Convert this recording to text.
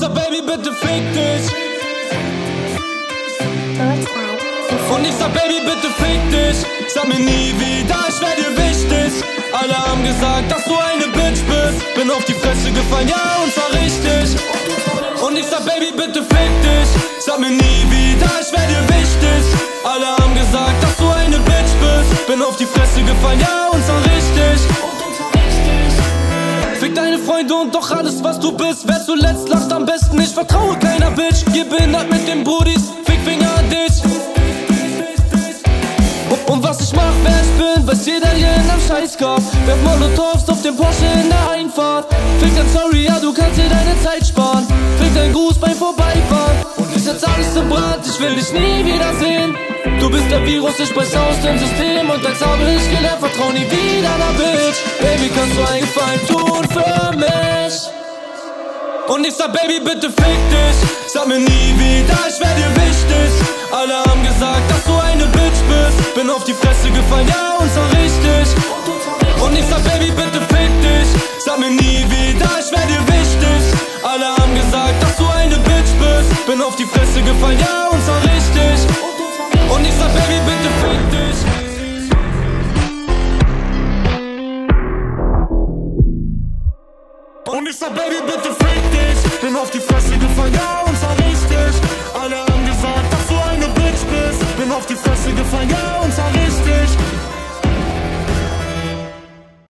sag, Baby, bitte fick dich. Und ich sag, Baby, bitte fick dich. Sag mir nie wieder, ich wär dir wichtig. Alle haben gesagt, dass du eine Bitch bist. Bin auf die Fresse gefallen, ja, und zwar richtig. Und ich sag, Baby, bitte fick dich. Sag mir nie wieder, ich wär dir wichtig. Alle haben gesagt, dass du eine Bitch bist. Bin auf die Fresse gefallen, ja, und zwar richtig. Fick deine Freunde und doch alles, was du bist. Wer zuletzt lacht am besten, ich vertraue keiner Bitch. Geh behindert mit den Brudis, Fickfinger an dich. Und was ich mach, wer ich bin, weiß jeder hier in am Scheißkopf. Werf Molotovs auf den Porsche in der Einfahrt. Fick dein Sorry, ja, du kannst dir deine Zeit sparen. Fick dein Gruß beim Vorbeifahren. Und ich setz alles in Brand, ich will dich nie wiedersehen. Du bist der Virus, ich beiß aus dem System. Und als habe ich gelernt, vertrau nie wieder einer Bitch. Baby, kannst du einen Gefallen tun für mich? Und ich sag, Baby, bitte fick dich. Sag mir nie wieder, ich wär dir wichtig. Alle haben gesagt, dass du eine Bitch bist. Bin auf die Fresse gefallen, ja, und zwar richtig. Und ich sag, Baby, bitte fick dich. Sag mir nie wieder, ich wär dir wichtig. Alle haben gesagt, dass du eine Bitch bist. Bin auf die Fresse gefallen, ja, und zwar richtig. Und ich sag, Baby, bitte fick dich. Und ich sag, Baby, bitte fick dich. Bin auf die Fresse gefallen, ja.